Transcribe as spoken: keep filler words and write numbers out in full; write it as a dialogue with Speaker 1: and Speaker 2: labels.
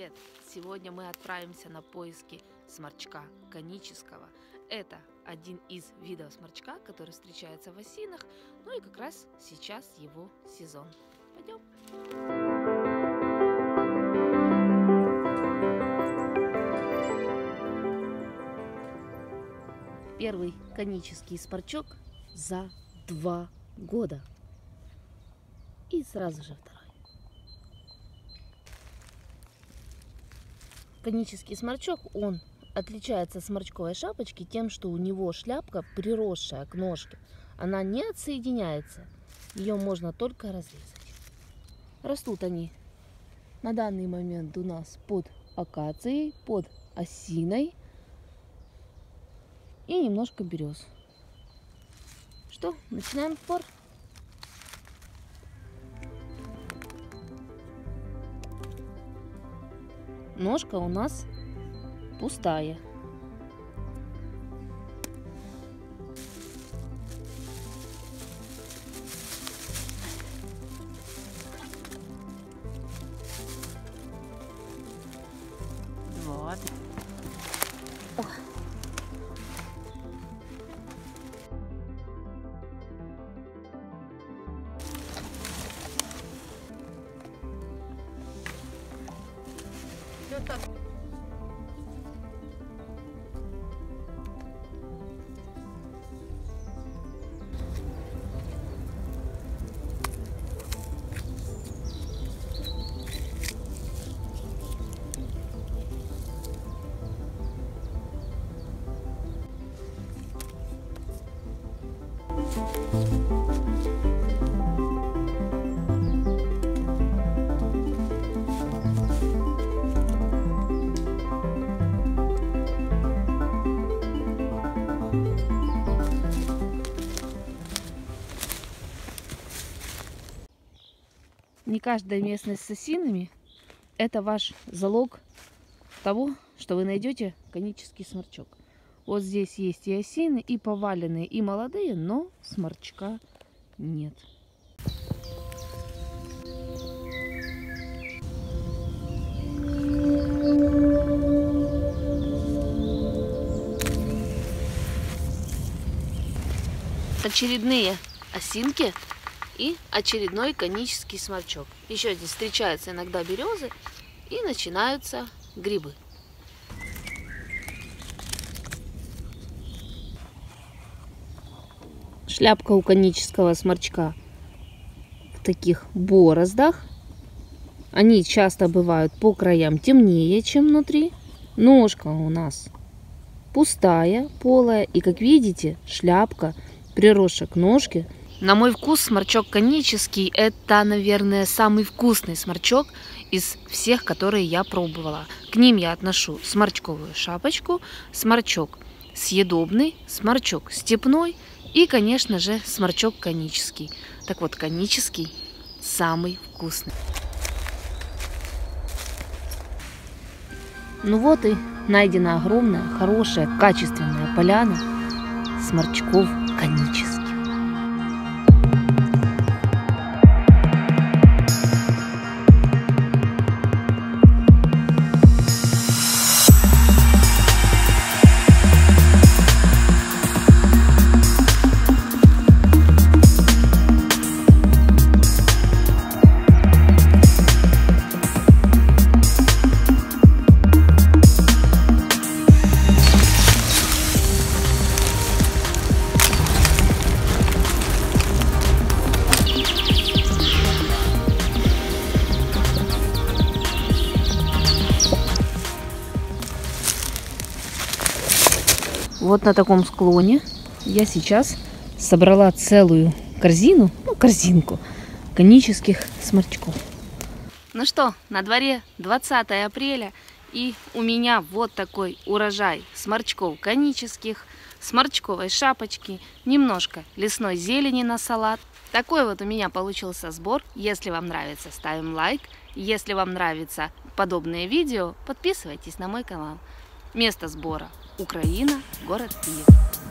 Speaker 1: Привет! Сегодня мы отправимся на поиски сморчка конического. Это один из видов сморчка, который встречается в осинах. Ну и как раз сейчас его сезон. Пойдем! Первый конический сморчок за два года. И сразу же второй. Конический сморчок, он отличается от сморчковой шапочки тем, что у него шляпка приросшая к ножке. Она не отсоединяется, ее можно только разрезать. Растут они на данный момент у нас под акацией, под осиной и немножко берез. Что, начинаем спор? Ножка у нас пустая. Вот. О. Вот так. Не каждая местность с осинами – это ваш залог того, что вы найдете конический сморчок. Вот здесь есть и осины, и поваленные, и молодые, но сморчка нет. Очередные осинки и очередной конический сморчок. Еще здесь встречаются иногда березы и начинаются грибы. Шляпка у конического сморчка в таких бороздах. Они часто бывают по краям темнее, чем внутри. Ножка у нас пустая, полая. И, как видите, шляпка приросшая к ножке. На мой вкус сморчок конический – это, наверное, самый вкусный сморчок из всех, которые я пробовала. К ним я отношу сморчковую шапочку, сморчок съедобный, сморчок степной и, конечно же, сморчок конический. Так вот, конический самый вкусный. Ну вот и найдена огромная, хорошая, качественная поляна сморчков конических. Вот на таком склоне я сейчас собрала целую корзину, ну корзинку конических сморчков. Ну что, на дворе двадцатое апреля, и у меня вот такой урожай сморчков конических, сморчковой шапочки, немножко лесной зелени на салат. Такой вот у меня получился сбор. Если вам нравится, ставим лайк. Если вам нравятся подобные видео, подписывайтесь на мой канал. Место сбора: Украина, город Киев.